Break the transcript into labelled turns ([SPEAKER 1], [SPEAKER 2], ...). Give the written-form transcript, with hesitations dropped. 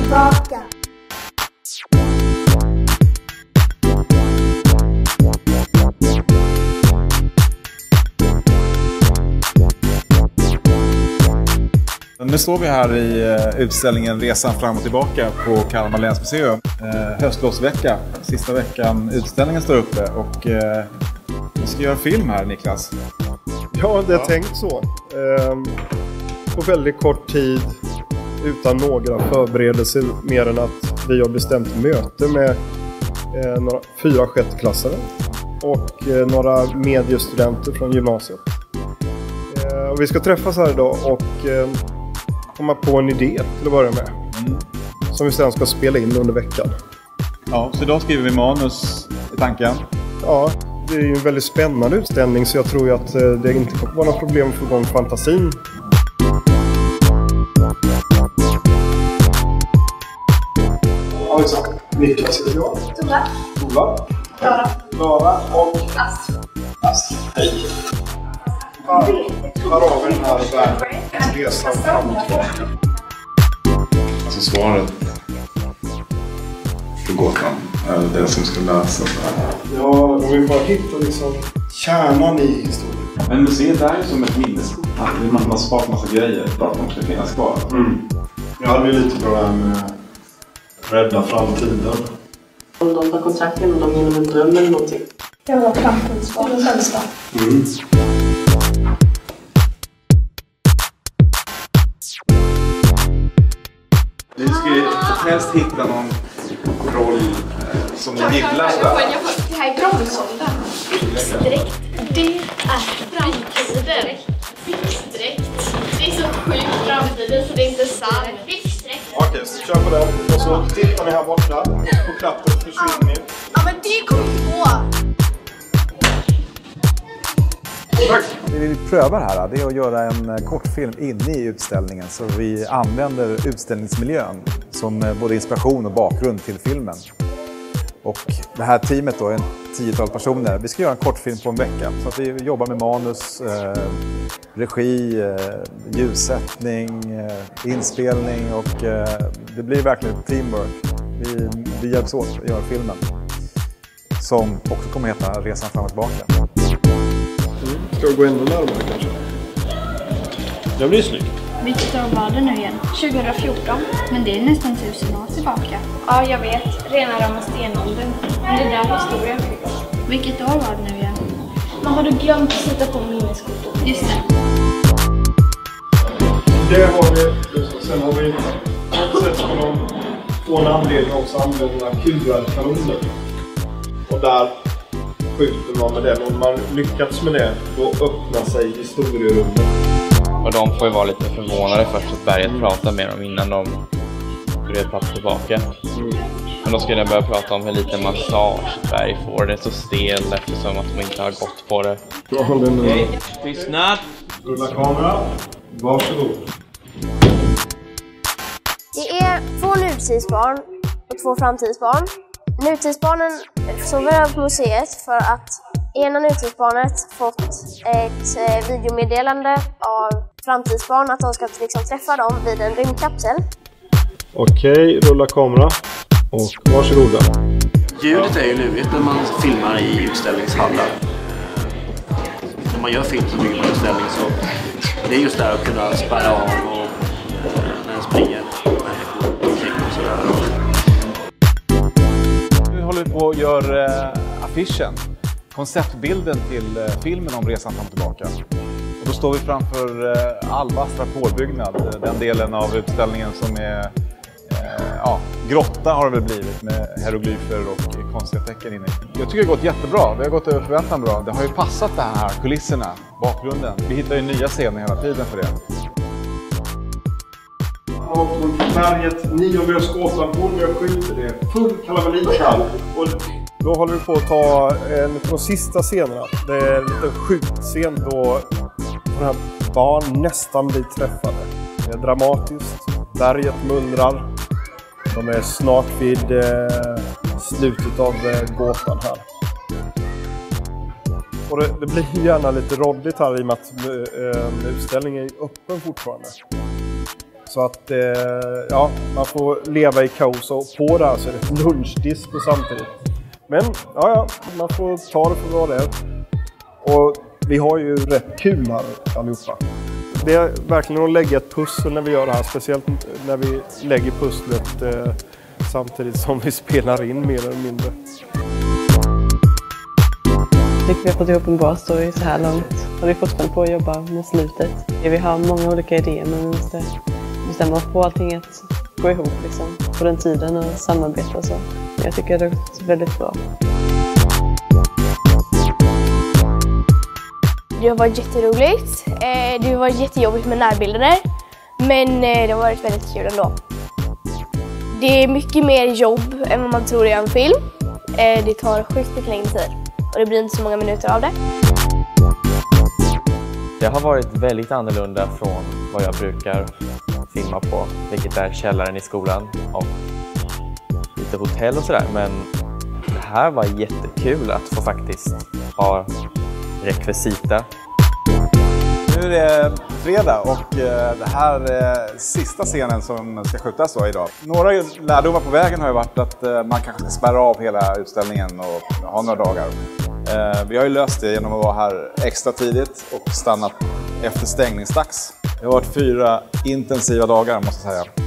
[SPEAKER 1] tillbaka.
[SPEAKER 2] Nu står vi här i utställningen Resan fram och tillbaka på Kalmar länsmuseum. Höstlovsvecka, sista veckan utställningen står uppe och vi ska göra film här, Niklas.
[SPEAKER 3] Ja, det är tänkt så. På väldigt kort tid, utan några förberedelser mer än att vi har bestämt möte med några 4 sjätteklassare och några mediestudenter från gymnasiet. Och vi ska träffas här idag och komma på en idé till att börja med. Som vi sedan ska spela in under veckan.
[SPEAKER 2] Ja, så idag skriver vi manus i tanken.
[SPEAKER 3] Ja, det är ju en väldigt spännande utställning så jag tror ju att det inte kommer vara några problem att få igång fantasin. Ja, exakt. Niklas heter jag. Tova. Klara och Ast. Hej. Här har vi den här resan fram och tillbaka.
[SPEAKER 4] Alltså svaret på gåtan är det som ska lösas.
[SPEAKER 3] Ja, om vi bara hittar liksom kärnan i historien.
[SPEAKER 4] Men museet är ju som ett minneskort. Man har sparat massa grejer för att de ska finnas kvar.
[SPEAKER 3] Jag hade ju lite på det här med rädda framtiden.
[SPEAKER 5] Om de tar kontrakten och de genom en dröm eller någonting.
[SPEAKER 1] Det var framtidsbarnens sällskap.
[SPEAKER 2] Vi ska ju helst hitta någon roll som ni gillar.
[SPEAKER 6] Det här är bronsåldern. Fixdräkt. Det är framtiden. Fixdräkt. Det är så sjukt framtiden så det är inte sant. Fixdräkt.
[SPEAKER 3] Okej, så kör på den. Och så tittar ni här borta. På knappen försvinner ni.
[SPEAKER 6] Ja, men det kommer inte på.
[SPEAKER 2] Det vi prövar här det är att göra en kortfilm inne i utställningen så vi använder utställningsmiljön som både inspiration och bakgrund till filmen. Och det här teamet då är en 10-tal personer. Vi ska göra en kortfilm på en vecka så att vi jobbar med manus, regi, ljussättning, inspelning och det blir verkligen teamwork. Vi hjälps åt att göra filmen som också kommer att heta Resan fram och tillbaka.
[SPEAKER 3] Ska vi gå ännu närmare kanske? Det blir snyggt.
[SPEAKER 7] Vilket år var det nu igen? 2014. Men det är nästan 1000 år tillbaka.
[SPEAKER 6] Ja, jag vet. Rena rama stenåldern. Men det är där historien finns.
[SPEAKER 7] Vilket år var det nu igen?
[SPEAKER 6] Men har du glömt att sätta på minneskortet?
[SPEAKER 7] Just det.
[SPEAKER 3] Det har vi. Sen har vi sett på någon få en anledning också använda kulverkanoner. Och där skjuter man med den. Om man lyckats med det, då öppnar sig historierummet.
[SPEAKER 8] Och de får ju vara lite förvånade först att berget pratar med dem innan de börjar prata tillbaka. Men då skulle jag börja prata om hur lite massage berg får. Det är så stel eftersom att de inte har gått på det.
[SPEAKER 3] Okej,
[SPEAKER 8] tystnad!
[SPEAKER 3] rulla kamera. Varsågod.
[SPEAKER 9] Det är 2 nutidsbarn och 2 framtidsbarn. Nutidsbarnen sover över på museet för att ena nutidsbarnet fått ett videomeddelande av framtidsbarn att de ska liksom träffa dem vid en rymdkapsel.
[SPEAKER 3] Okej, rulla kamera och varsågoda.
[SPEAKER 10] Ljudet är ju lurigt när man filmar i utställningshallar. När man gör film så bygger man utställning så det är just där att kunna spärra av och när den springer människor omkring och sådär.
[SPEAKER 2] Nu håller vi på att göra affischen, konceptbilden till filmen om Resan fram och tillbaka. Och då står vi framför Alvastra Pålbyggnad, den delen av utställningen som är grotta har det väl blivit med hieroglyfer och konstiga tecken inne. Jag tycker det har gått jättebra, det har gått över förväntan bra. Det har ju passat det här, kulisserna, bakgrunden. Vi hittar ju nya scener hela tiden för det.
[SPEAKER 3] Och berget 9 skåtan på med skjuter det full kalabalik här. Och då håller vi på att ta en av de sista scenerna. Det är en liten skjutscen då de här barn nästan blir träffade. Det är dramatiskt. Berget mullrar. De är snart vid slutet av gåtan här. Och det blir gärna lite råddigt här i och med att utställningen är öppen fortfarande. Så att ja, man får leva i kaos och på det här så är det ett lunchdisk och samtidigt. Men ja, man får ta det för vad det är. Och vi har ju rätt kul här allihopa. Det är verkligen att lägga ett pussel när vi gör det här. Speciellt när vi lägger pusslet samtidigt som vi spelar in mer eller mindre.
[SPEAKER 5] Jag tycker vi har fått ihop en bra story så här långt. Och vi är fortfarande på att jobba med slutet. Vi har många olika idéer men vi måste bestämma oss på allting att gå ihop liksom, på den tiden och samarbeta och så. Jag tycker det har gått väldigt bra.
[SPEAKER 9] Det har varit jätteroligt. Det har varit jättejobbigt med närbilder. Men det har varit väldigt kul ändå. Det är mycket mer jobb än vad man tror i en film. Det tar sjukt mycket längre tid. Och det blir inte så många minuter av det.
[SPEAKER 8] Det har varit väldigt annorlunda från vad jag brukar filma på. Vilket är källaren i skolan och lite hotell och sådär. Men det här var jättekul att få faktiskt ha rekvisita.
[SPEAKER 2] Nu är det fredag och det här är sista scenen som ska skjutas då idag. Några lärdomar på vägen har ju varit att man kanske ska spärra av hela utställningen och ha några dagar. Vi har ju löst det genom att vara här extra tidigt och stannat efter stängningsdags. Det har varit 4 intensiva dagar måste jag säga.